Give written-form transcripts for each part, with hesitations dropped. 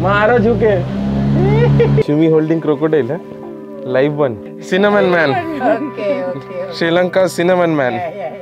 मारो झुके। शिमी holding crocodile है, live one, cinnamon man, Sri Lanka cinnamon man.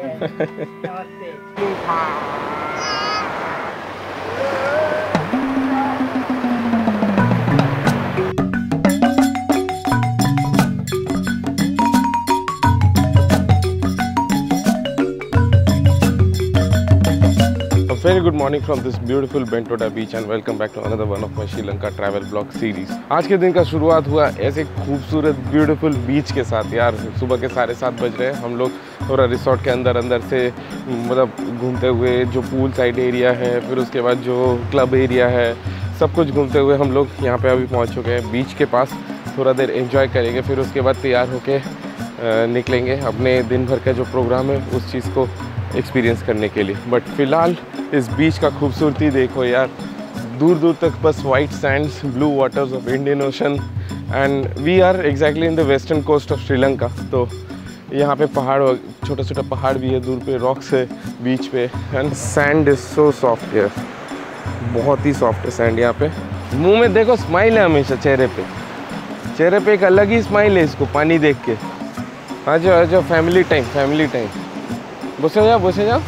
Very good morning from this beautiful Bentota beach and welcome back to another one of my Sri Lanka travel blog series। आज के दिन का शुरुआत हुआ ऐसे खूबसूरत ब्यूटीफुल बीच के साथ। यार सुबह के 7:30 बज रहे हैं, हम लोग थोड़ा रिसोर्ट के अंदर से मतलब घूमते हुए, जो पूल साइड एरिया है, फिर उसके बाद जो क्लब एरिया है, सब कुछ घूमते हुए हम लोग यहाँ पे अभी पहुँच चुके हैं बीच के पास। थोड़ा देर एंजॉय करेंगे, फिर उसके बाद तैयार होके निकलेंगे अपने दिन भर का जो प्रोग्राम है उस चीज़ को एक्सपीरियंस करने के लिए। बट फ़िलहाल इस बीच का खूबसूरती देखो यार, दूर दूर तक बस white Sands, blue waters of Indian ocean and we are exactly in the western coast of Sri Lanka. तो यहाँ पे पहाड़, छोटा छोटा पहाड़ भी है, दूर पे रॉक्स है बीच पे and sand is so soft यार, बहुत ही सॉफ्ट है सैंड यहाँ पे। मुंह में देखो स्माइल है हमेशा, चेहरे पे एक अलग ही स्माइल है इसको पानी देख के। आ जाओ फैमिली टाइम, बसे जाओ।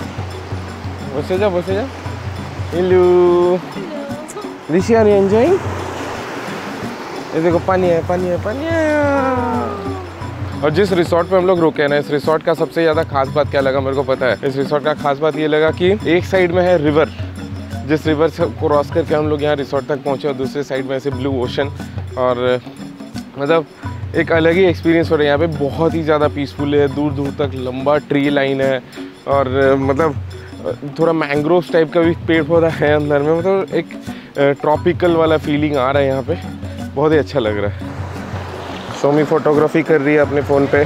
Hello Rishi, are you enjoying? ये देखो पानी है। और जिस रिसोर्ट पे हम लोग रुके हैं ना, इस रिसोर्ट का सबसे ज़्यादा खास बात क्या लगा मेरे को पता है? इस रिसोर्ट का खास बात ये लगा कि एक साइड में है रिवर, जिस रिवर से क्रॉस करके हम लोग यहाँ रिसोर्ट तक पहुँचे, और दूसरे साइड में ऐसे ब्लू ओशन, और मतलब एक अलग ही एक्सपीरियंस हो रहा है यहाँ पे। बहुत ही ज़्यादा पीसफुल है, दूर दूर तक लंबा ट्री लाइन है, और मतलब थोड़ा मैंग्रोव टाइप का भी पेड़ पौधा है अंदर में। मतलब एक ट्रॉपिकल वाला फीलिंग आ रहा है यहाँ पे, बहुत ही अच्छा लग रहा है। सोमी फोटोग्राफी कर रही है अपने फ़ोन पे।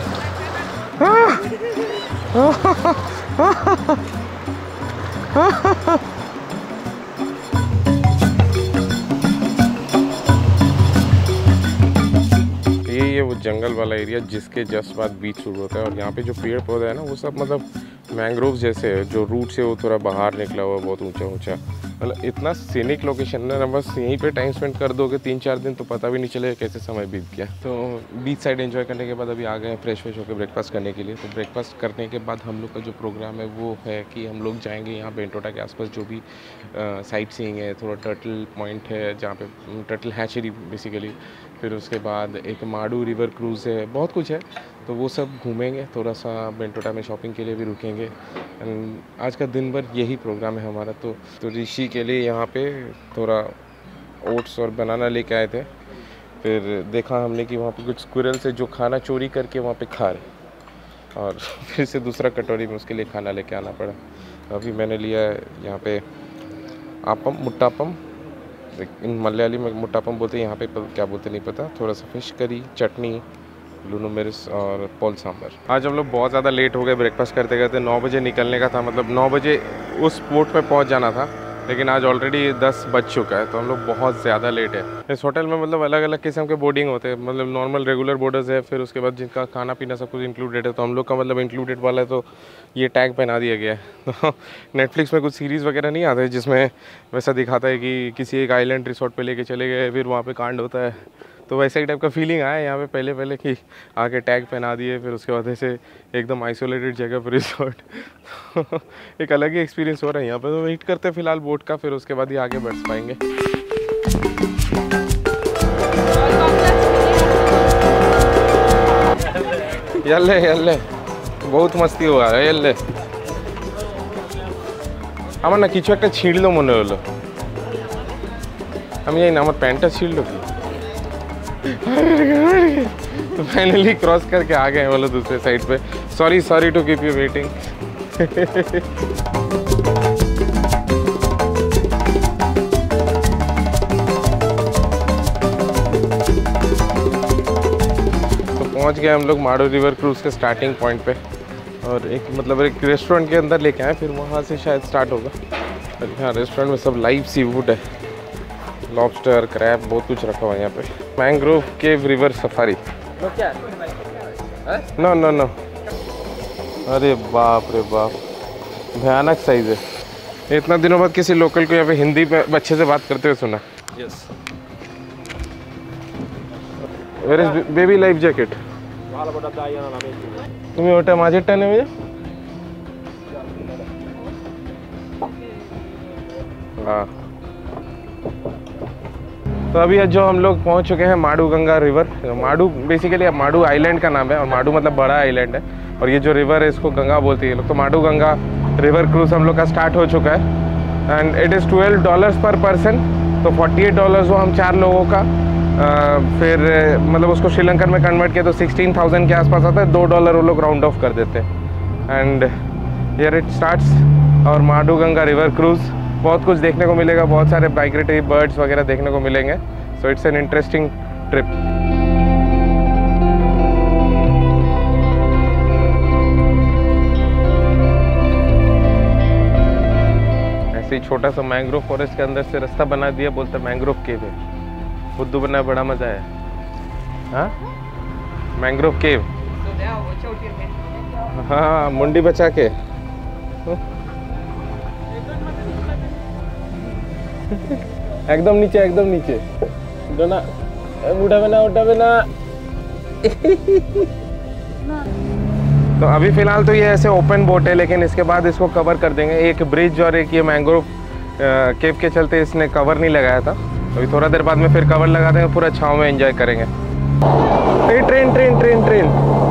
ये वो जंगल वाला एरिया जिसके जस्ट बाद बीच शुरू होता है, और यहाँ पे जो पेड़ पौधे है ना वो सब मतलब मैंग्रोव जैसे है, जो रूट से वो थोड़ा बाहर निकला हुआ, बहुत ऊंचा। मतलब इतना सीनिक लोकेशन है ना, बस यहीं पे टाइम स्पेंड कर दोगे 3-4 दिन तो पता भी नहीं चलेगा कैसे समय बीत गया। तो बीच साइड एंजॉय करने के बाद अभी आ गए हैं फ्रेश होकर ब्रेकफास्ट करने के लिए। तो ब्रेकफास्ट करने के बाद हम लोग का जो प्रोग्राम है वो है कि हम लोग जाएंगे यहाँ बेंटोटा के आसपास जो भी साइट सीइंग है, थोड़ा टर्टल पॉइंट है जहाँ पे टर्टल हैचरी बेसिकली, फिर उसके बाद एक माडू रिवर क्रूज़ है, बहुत कुछ है, तो वो सब घूमेंगे। थोड़ा सा बेंटोटा में शॉपिंग के लिए भी रुकेंगे। आज का दिन भर यही प्रोग्राम है हमारा। तो ऋषि के लिए यहाँ पे थोड़ा ओट्स और बनाना लेके आए थे। फिर देखा हमने कि वहाँ पे कुछ स्क्विरल से जो खाना चोरी करके वहाँ पे खा रहे, और फिर से दूसरा कटोरी में उसके लिए खाना लेके आना पड़ा। अभी मैंने लिया यहाँ पे आपम, मुट्टापम, इन मलयाली में मुट्टापम बोलते हैं, यहाँ पे क्या बोलते नहीं पता। थोड़ा सा फिश करी, चटनी, लूनो मिर्च और पोल सांभर। आज हम लोग बहुत ज़्यादा लेट हो गए ब्रेकफास्ट करते 9 बजे निकलने का था, मतलब 9 बजे उस पोर्ट पे पहुंच जाना था, लेकिन आज ऑलरेडी 10 बज चुका है, तो हम लोग बहुत ज़्यादा लेट है। इस होटल में मतलब अलग अलग किस्म के बोर्डिंग होते हैं, मतलब नॉर्मल रेगुलर बोर्डर्स है, फिर उसके बाद जिनका खाना पीना सब कुछ इंक्लूडेड है। तो हम लोग का मतलब इंक्लूडेड वाला है, तो ये टैग पहना दिया गया है। तो नेटफ्लिक्स में कुछ सीरीज़ वगैरह नहीं आते जिसमें वैसा दिखाता है कि किसी एक आइलैंड रिसोर्ट पर लेके चले गए, फिर वहाँ पर कांड होता है, तो वैसे ही टाइप का फीलिंग आया यहाँ पे पहले कि आके टैग पहना दिए, फिर उसके बाद ऐसे एकदम आइसोलेटेड जगह पर रिसोर्ट। एक अलग ही एक्सपीरियंस हो रहा है यहाँ पे। तो वेट करते हैं फिलहाल बोट का, फिर उसके बाद ही आगे बढ़ पाएंगे। यल्ले बहुत मस्ती हुआ है यल्ले। আমার না কিছু একটা ছিঁড়লো মনে হলো, আমি জানি না আমার প্যান্টটা ছিঁড়লো কি। तो फाइनली क्रॉस करके आ गए बोलो दूसरे साइड पे। Sorry to keep you waiting. तो पहुंच गए हम लोग माडू रिवर क्रूज़ के स्टार्टिंग पॉइंट पे, और एक मतलब एक रेस्टोरेंट के अंदर लेके आए, फिर वहाँ से शायद स्टार्ट होगा। और यहाँ रेस्टोरेंट में सब लाइव सी फूड है, लॉबस्टर, क्रैब, बहुत कुछ रखा हुआ है यहाँ पे। Mangrove cave river safari. No अरे बाप रे बाप, भयानक साइज है। इतना दिनों बाद किसी लोकल को यहाँ पे हिंदी में अच्छे से बात करते हुए सुना। Yes. Where is baby life jacket? तुम्ही ओटा माझे टाने में हाँ। तो अभी जो हम लोग पहुंच चुके हैं Madu Ganga river. Madu basically Madu island का नाम है और माडू मतलब बड़ा आइलैंड है और ये जो रिवर है इसको गंगा बोलती है लोग। तो माडू गंगा रिवर क्रूज हम लोग का स्टार्ट हो चुका है एंड इट इज़ $12 पर पर्सन। तो $48 वो हम 4 लोगों का। फिर मतलब उसको श्रीलंकन में कन्वर्ट किया तो 16,000 के आसपास आता है। $2 वो लोग राउंड ऑफ कर देते हैं एंड हियर इट स्टार्ट्स और माडू गंगा रिवर क्रूज़। बहुत कुछ देखने को मिलेगा, बहुत सारे माइग्रेटरी बर्ड्स वगैरह देखने को मिलेंगे। So it's an interesting trip. ऐसे ही छोटा सा मैंग्रोव फॉरेस्ट के अंदर से रास्ता बना दिया, बोलते मैंग्रोव केव है। बुद्धू बनना बड़ा मजा है। हाँ मैंग्रोव केव। हाँ मुंडी बचा के। एकदम नीचे, एकदम नीचे दोना उठा बना तो अभी फिलहाल तो ये ऐसे ओपन बोट है, लेकिन इसके बाद इसको कवर कर देंगे। एक ब्रिज और एक ये मैंग्रोव केव के चलते इसने कवर नहीं लगाया था। अभी थोड़ा देर बाद में फिर कवर लगा देंगे, पूरा छाँव में एंजॉय करेंगे। ये train train train train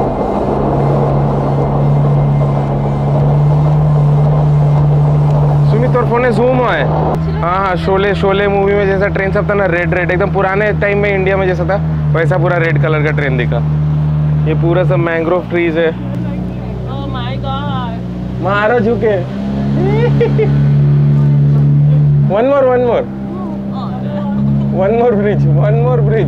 Sumit और फोन जूम हुआ है। हाँ हाँ शोले मूवी में जैसा ट्रेन सब था ना, रेड एकदम पुराने टाइम में इंडिया में जैसा था वैसा पूरा रेड कलर का ट्रेन दिखा। ये पूरा सब मैंग्रोव ट्रीज है। Oh my God. मारो झुके। one more bridge।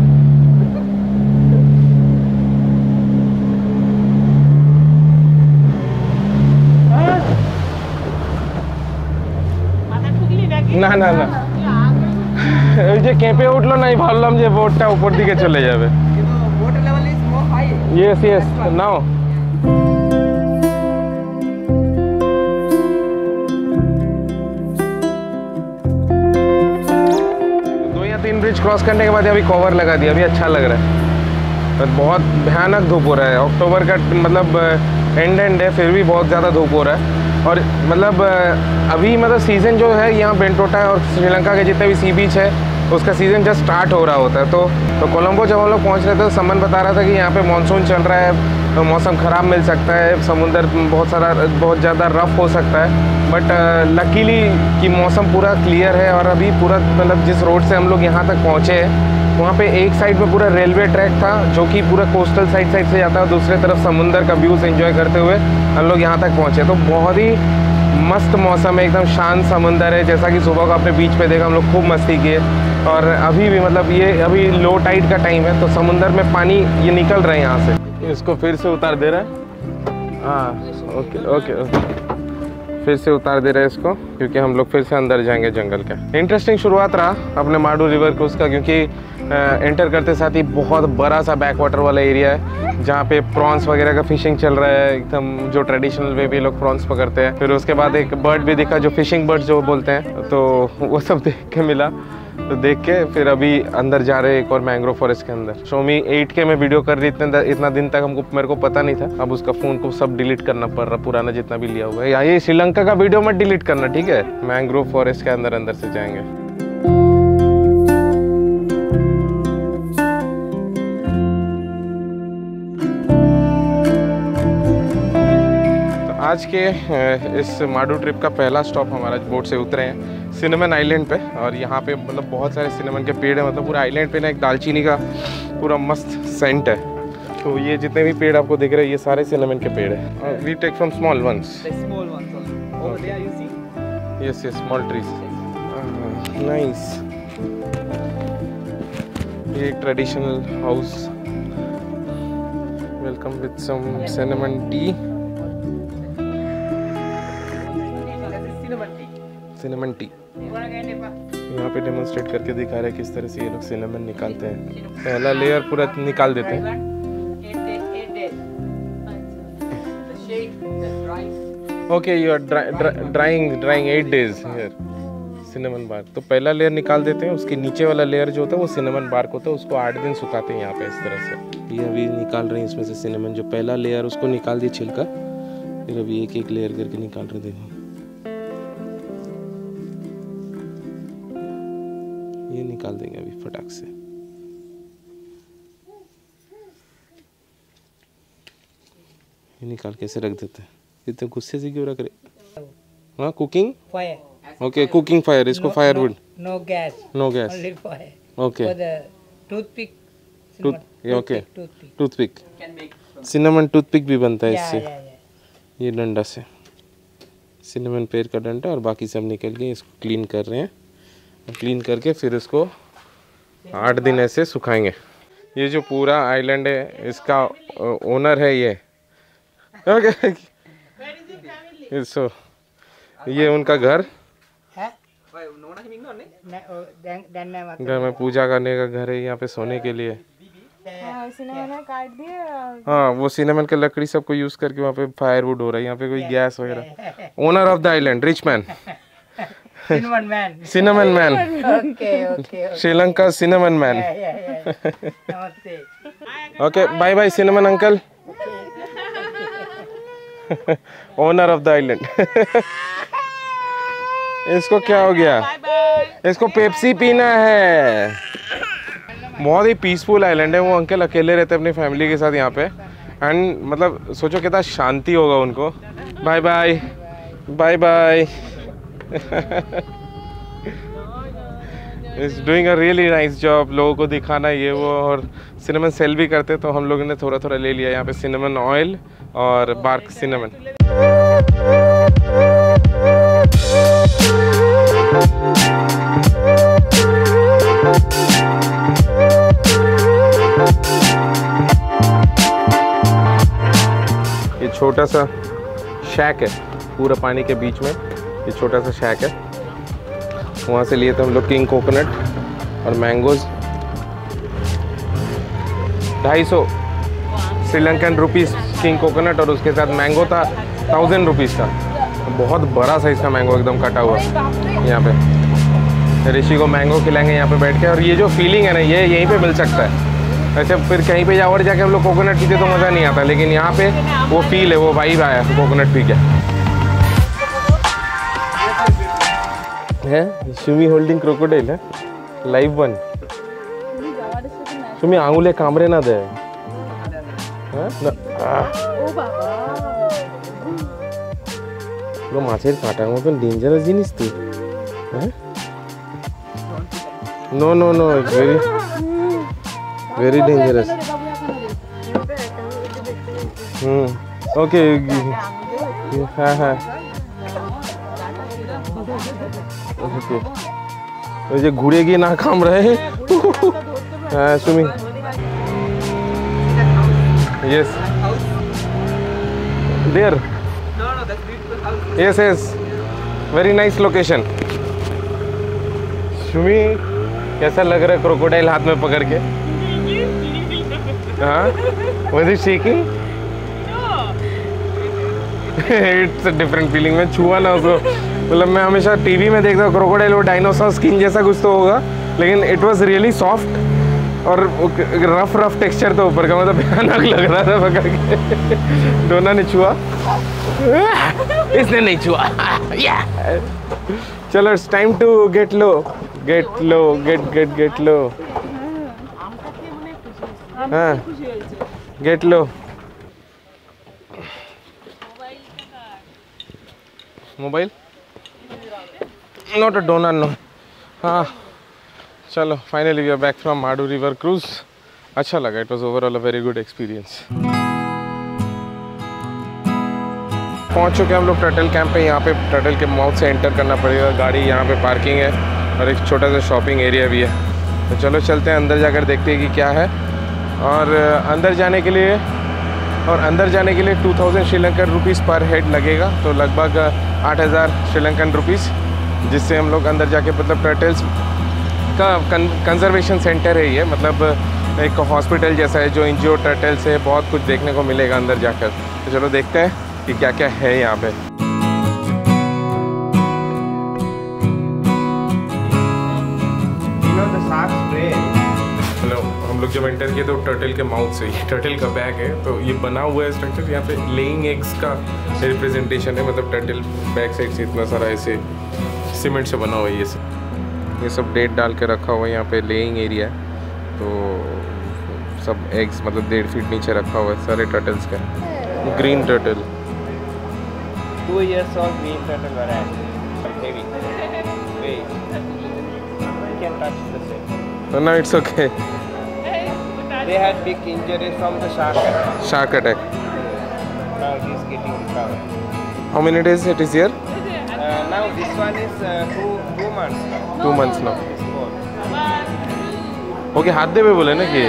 না না না ওই যে কেঁপে উঠলো নাই, ভাবলাম যে বোটটা উপর দিকে চলে যাবে। Yes now ब्रिज क्रॉस करने के बाद अभी कवर लगा दिया, अभी अच्छा लग रहा है। पर बहुत भयानक धूप हो रहा है। अक्टूबर का मतलब एंड है, फिर भी बहुत ज़्यादा धूप हो रहा है। और मतलब अभी मतलब सीज़न जो है यहाँ बेंटोटा और श्रीलंका के जितने भी सी बीच है उसका सीज़न जस्ट स्टार्ट हो रहा होता है। तो कोलंबो जब हम लोग पहुँच रहे थे तो समन बता रहा था कि यहाँ पे मानसून चल रहा है, तो मौसम ख़राब मिल सकता है, समुंदर बहुत ज़्यादा रफ हो सकता है। बट लकीली कि मौसम पूरा क्लियर है और अभी पूरा मतलब जिस रोड से हम लोग यहाँ तक पहुँचे हैं वहाँ पे एक साइड में पूरा रेलवे ट्रैक था जो कि पूरा कोस्टल साइड से जाता है, दूसरे तरफ समुंदर का व्यूज़ एंजॉय करते हुए हम लोग यहाँ तक पहुँचे। तो बहुत ही मस्त मौसम है, एकदम शांत समुंदर है। जैसा कि सुबह को आपने बीच पे देखा, हम लोग खूब मस्ती किए। और अभी भी मतलब ये अभी लो टाइड का टाइम है तो समुंदर में पानी ये निकल रहा है यहाँ से। इसको फिर से उतार दे रहा है। हाँ ओके फिर से उतार दे रहे हैं इसको, क्योंकि हम लोग फिर से अंदर जाएंगे जंगल के। इंटरेस्टिंग शुरुआत रहा अपने माडू रिवर क्रूज का, क्योंकि एंटर करते साथ ही बहुत बड़ा सा बैक वाटर वाला एरिया है जहाँ पे प्रॉन्स वगैरह का फिशिंग चल रहा है, एकदम जो ट्रेडिशनल वे भी लोग प्रॉन्स पकड़ते हैं। फिर उसके बाद एक बर्ड भी दिखा जो फिशिंग बर्ड जो बोलते हैं, तो वो सब देख के मिला। तो देख के फिर अभी अंदर जा रहे हैं एक और मैंग्रोव फॉरेस्ट के अंदर। Xiaomi 8K में वीडियो कर रही थी, इतना दिन तक मेरे को पता नहीं था। अब उसका फ़ोन को सब डिलीट करना पड़ रहा, पुराना जितना भी लिया हुआ है। या ये श्रीलंका का वीडियो मत डिलीट करना, ठीक है। मैंग्रोव फॉरेस्ट के अंदर से जाएंगे। तो आज के इस माडू ट्रिप का पहला स्टॉप हमारा बोट से उतरे हैं सिनेमन आइलैंड पे। और यहाँ पे मतलब बहुत सारे सिनेमन के पेड़ हैं, मतलब पूरा आइलैंड पे ना एक दालचीनी का पूरा मस्त सेंट है। तो ये जितने भी पेड़ आपको दिख रहे हैं ये सारे सिनेमन के पेड़ हैं। We take from small ones. Yes small trees. Nice. ये एक traditional house. Welcome with some cinnamon tea. Cinnamon tea यहाँ पे डेमोन्स्ट्रेट करके दिखा रहे हैं किस तरह से ये लोग सिनेमन निकालते हैं। पहला लेयर पूरा निकाल देते हैं। Okay you are drying 8 days here। Cinnamon bark. तो पहला लेयर निकाल देते हैं, उसके नीचे वाला लेयर जो होता है वो सिनेमन बार्क होता है, उसको 8 दिन सुखाते हैं यहाँ पे इस तरह से। ये अभी निकाल रहे हैं इसमें से सिनेमन, जो पहला लेयर उसको निकाल दिए छिलका, फिर अभी एक एक लेयर करके निकाल रहे। देखो ये निकाल देंगे अभी फटाक से। ये निकाल कैसे रख देते हैं, इतने गुस्से से क्यों रख रहे? हाँ cooking Fire. Okay, cooking fire, इसको firewood. No gas. No gas Only fire. Okay For the toothpick. Okay Toothpick. Toothpick, cinnamon toothpick भी बनता है Yeah, इससे। yeah, yeah. ये डंडा से सिनेमन पेड़ का डंडा, और बाकी सब निकल के इसको क्लीन कर रहे हैं। क्लीन करके फिर इसको 8 दिन ऐसे सुखाएंगे। ये जो पूरा आइलैंड है इसका ओनर है ये। ओके सो ये उनका घर, Huh? Dan घर में पूजा करने का घर है, यहाँ पे सोने के लिए। सिनेमा काट दिए और हाँ वो सिनेमन के लकड़ी सबको यूज करके वहाँ पे फायरवुड हो रहा है, यहाँ पे कोई गैस वगैरह। Owner of the island, rich man, Cinnamon man. Cinnamon man, Okay. Sri Lanka cinnamon man. Yeah. Namaste. Okay bye bye cinnamon uncle, owner of the island. इसको क्या हो गया? इसको पेप्सी पीना है। बहुत ही पीसफुल आइलैंड है। वो अंकल अकेले रहते हैं अपनी फैमिली के साथ यहाँ पे, एंड मतलब सोचो कितना शांति होगा उनको। Bye bye bye bye. Is doing a really nice job, लोगों को दिखाना ये वो, और सिनेमन सेल भी करते, तो हम लोगों ने थोड़ा थोड़ा ले लिया यहाँ पे सिनेमन ऑयल और बार्क सिनेमन। ये छोटा सा शैक है पूरा पानी के बीच में, ये छोटा सा शैक है। वहाँ से लिए थे हम लोग किंग कोकोनट और mangoes, 250 Sri Lankan rupees king coconut, और उसके साथ मैंगो था 1000 रुपीज़ का। बहुत बड़ा साइज़ का मैंगो एकदम कटा हुआ यहाँ पे। ऋषि को मैंगो खिलाएंगे यहाँ पे बैठ के, और ये जो फीलिंग है ना ये यहीं पे मिल सकता है। वैसे फिर कहीं पे और जाके हम लोग कोकोनट पीते तो मज़ा नहीं आता, लेकिन यहाँ पे वो फील है, वो वाइब आया कोकोनट पी के। है सुमी होल्डिंग क्रोकोडाइल है, लाइव वन। सुमी आंगुले कामरे ना दे। মাছের কাঁটার মতন ডেঞ্জারাস জিনিস তো। হ্যাঁ no no no, very very dangerous. Okay হ্যাঁ হ্যাঁ ওকে, ওই যে ঘুরে গিয়ে না কামড়ায়। হ্যাঁ Sumi, yes there, yes yes, very nice location। Sumi कैसा लग रहा है क्रोकोडाइल हाथ में पकड़ के? हाँ was it shaking? It's a different feeling। मैं छुआ ना उसको, मतलब मैं हमेशा टीवी में देखता हूँ क्रोकोडाइल वो डायनासोर स्किन जैसा कुछ तो होगा, लेकिन इट वाज रियली सॉफ्ट और रफ टेक्सचर था ऊपर का, मतलब भयानक लग रहा था पकड़ के। डोना ने छुआ, इसने नहीं छुआ। चलो it's time to get low, get low, get low. हाँ get low. Mobile not a डोना नो। हाँ चलो finally we are back from Madu river cruise. अच्छा लगा, it was overall a very good experience. पहुंच चुके हैं हम लोग टर्टल कैंप पे। यहाँ पे टर्टल के माउथ से एंटर करना पड़ेगा, गाड़ी यहाँ पे पार्किंग है और एक छोटा सा शॉपिंग एरिया भी है। तो चलो चलते हैं अंदर, जाकर देखते हैं कि क्या है। और अंदर जाने के लिए 2000 श्रीलंकन रुपीज़ पर हेड लगेगा, तो लगभग 8000 श्रीलंकन रुपीज़, जिससे हम लोग अंदर जाके, मतलब टर्टल्स का कंजर्वेशन सेंटर है ये, मतलब एक हॉस्पिटल जैसा है जो इंजियो टर्टल्स है, बहुत कुछ देखने को मिलेगा अंदर जाकर। तो चलो देखते हैं कि क्या क्या है यहाँ पे। हेलो, हम लोग जब एंटर किए तो टर्टल के माउथ से, ये टर्टल का बैग है, तो ये बना हुआ है स्ट्रक्चर यहाँ पे लेइंग एग्स का रिप्रेजेंटेशन है, मतलब टर्टल बैक साइड से इतना सारा ऐसे सीमेंट से बना हुआ है ये सब डेट डाल के रखा हुआ है। यहाँ पे लेइंग एरिया है, तो सब एग्स मतलब 1.5 फीट नीचे रखा हुआ है सारे टर्टल्स का। Green turtle 2 years old green turtle variety. Heavy. Wait. You can touch the same. No, it's okay. They had big injuries from the shark attack. Shark attack. Now it is getting recovered. How many days it is here? Now this one is 2 months now. 2 months now. It's born. Okay, हाथ दे पे बोले ना कि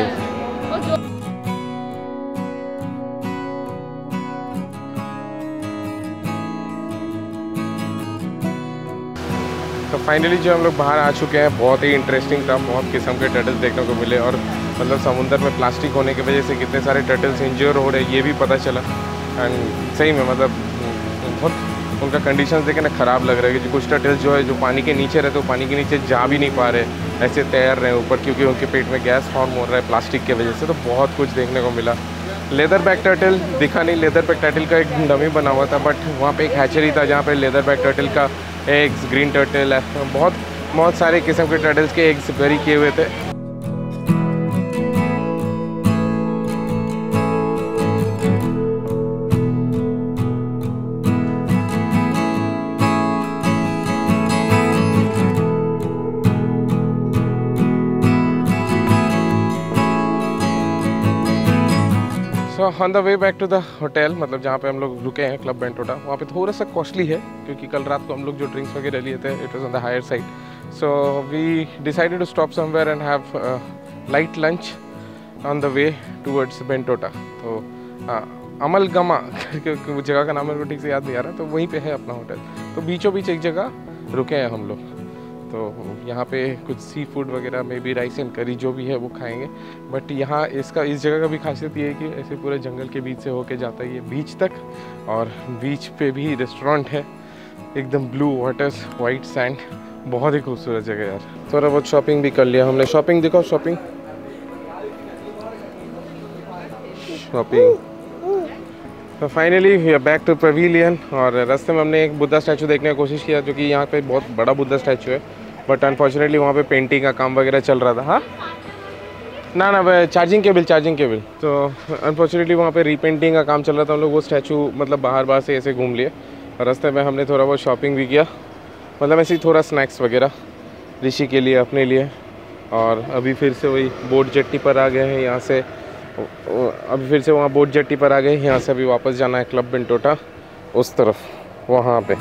तो finally जो हम लोग बाहर आ चुके हैं, बहुत ही इंटरेस्टिंग था। बहुत किस्म के टर्टल्स देखने को मिले और मतलब समुंदर में प्लास्टिक होने की वजह से कितने सारे टर्टल्स इंजर हो रहे हैं ये भी पता चला। एंड सही में मतलब बहुत उनका कंडीशंस देखे ना ख़राब लग रहा है कि कुछ टर्टल्स जो है जो पानी के नीचे रहते, वो पानी के नीचे जा भी नहीं पा रहे, ऐसे तैर रहे हैं ऊपर, क्योंकि उनके पेट में गैस फॉर्म हो रहा है प्लास्टिक की वजह से। तो बहुत कुछ देखने को मिला। लेदर बैक टर्टल दिखा नहीं, लेदर बैक टर्टल का एक डमी बना हुआ था, बट वहाँ पे एक हैचरी था जहाँ पे लेदर बैक टर्टल का एग्स, ग्रीन टर्टल, बहुत सारे किस्म के टर्टल्स के एग्स बरी किए हुए थे। On the way back to the hotel, मतलब जहाँ पे हम लोग रुके हैं क्लब बेंटोटा, वहाँ पे थोड़ा सा कॉस्टली है क्योंकि कल रात को हम लोग जो ड्रिंक्स वगैरह लिए थे it was on the higher side. So we decided to stop somewhere and have light lunch on the way towards Bentota. तो अमलगमा करके जगह का नाम मेरे को ठीक से याद नहीं आ रहा, तो वहीं पे है अपना होटल। तो बीचों बीच एक जगह रुके हैं हम लोग, तो यहाँ पे कुछ सी फूड वगैरह में भी राइस एंड करी जो भी है वो खाएंगे। बट यहाँ इस जगह का भी खासियत ये है कि ऐसे पूरे जंगल के बीच से होके जाता है ये बीच तक, और बीच पे भी रेस्टोरेंट है, एकदम ब्लू वाटर्स, वाइट सैंड, बहुत ही खूबसूरत जगह यार। थोड़ा बहुत शॉपिंग भी कर लिया हमने। शॉपिंग दिखाओ, शॉपिंग तो finally we are back to pavilion. और रास्ते में हमने एक बुद्धा स्टैचू देखने की कोशिश किया, जो कि यहाँ पे बहुत बड़ा बुद्धा स्टैचू है, बट अनफॉर्चुनेटली वहाँ पे पेंटिंग का काम वगैरह चल रहा था। हाँ ना चार्जिंग केबल। तो अनफॉर्चुनेटली वहाँ पे रीपेंटिंग का काम चल रहा था। हम लोग वो स्टैचू मतलब बाहर से ऐसे घूम लिए, और रास्ते में हमने थोड़ा बहुत शॉपिंग भी किया, मतलब ऐसे ही थोड़ा स्नैक्स वगैरह ऋषि के लिए, अपने लिए। और अभी फिर से वही बोट जेट्टी पर आ गए हैं। यहाँ से अभी फिर से वहाँ बोट जेट्टी पर आ गए। यहाँ से अभी वापस जाना है क्लब बेंटोटा उस तरफ, वहाँ पे।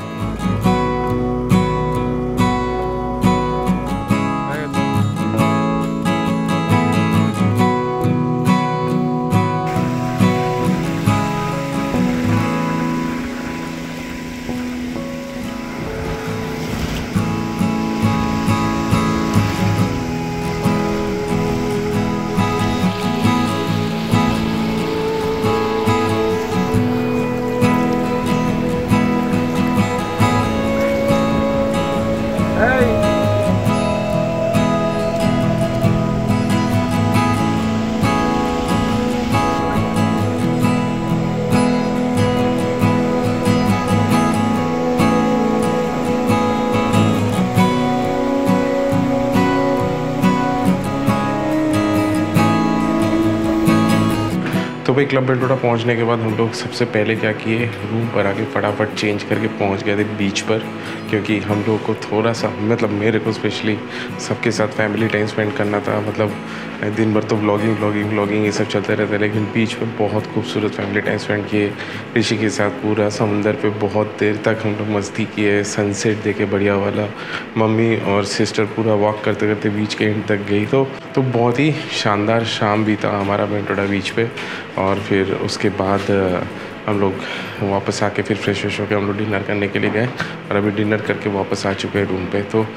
तो भाई क्लब बेंटोटा पहुंचने के बाद हम लोग सबसे पहले क्या किए, रूम पर आके फटाफट चेंज करके पहुंच गए थे बीच पर, क्योंकि हम लोग को थोड़ा सा, मतलब मेरे को स्पेशली सबके साथ फैमिली टाइम स्पेंड करना था। मतलब दिन भर तो व्लॉगिंग ये सब चलते रहता है, लेकिन बीच पर बहुत खूबसूरत फैमिली टाइम स्पेंड किए ऋषि के साथ। पूरा समुंदर पे बहुत देर तक हम लोग मस्ती किए, सनसेट देखे बढ़िया वाला। मम्मी और सिस्टर पूरा वॉक करते करते बीच के एंड तक गई। तो बहुत ही शानदार शाम भी था हमारा बेंटोटा बीच पे। और फिर उसके बाद हम लोग वापस आके फिर फ्रेश होकर हम लोग डिनर करने के लिए गए, और अभी डिनर करके वापस आ चुके हैं रूम पे। तो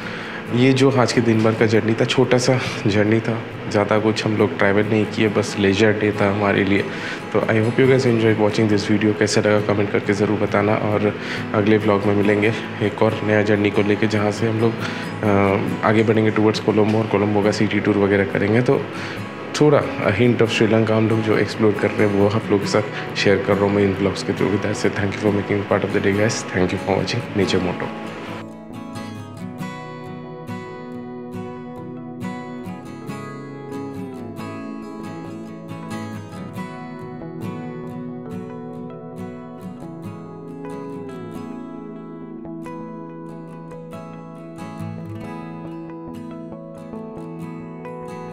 ये जो आज के दिन भर का जर्नी था, छोटा सा जर्नी था, ज़्यादा कुछ हम लोग ट्रैवल नहीं किए, बस लेजर डे था हमारे लिए। तो I hope you guys enjoy watching this video. कैसा लगा कमेंट करके ज़रूर बताना, और अगले व्लॉग में मिलेंगे एक और नया जर्नी को लेके, जहाँ से हम लोग आगे बढ़ेंगे टूवर्ड्स कोलंबो, और कोलंबो का सिटी टूर वगैरह करेंगे। तो थोड़ा हिंट ऑफ श्रीलंका हम लोग जो एक्सप्लोर कर रहे हैं वो आप लोगों के साथ शेयर कर रहा हूँ मैं इन ब्लॉग्स के through. That's it, thank you for making part of the day guys, thank you for watching nature motto.